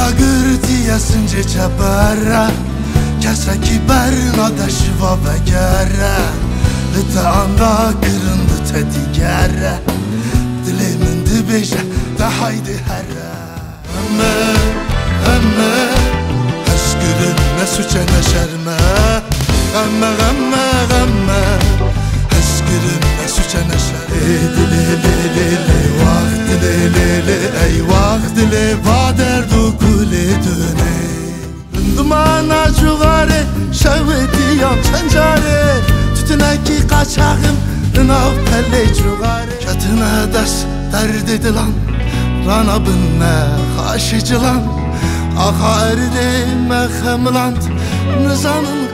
gırdiyasınca çabara Kesa kiberna da şiva ve gere Lite anda kırındı tedigere Dilimin dibece da haydi herre Emme Heskürün ne suçe ne şerme Emme Heskürün ne suçe ne şerme Dili vakt dili ey vakt dili Vader du kule döne Dumana cuğare şevdiyam çencare Tütüneki kaçağım Rınav pelle cuğare Katına das derd edilan Rana binne haşıcılan Aha erdi mehemlant Nizanın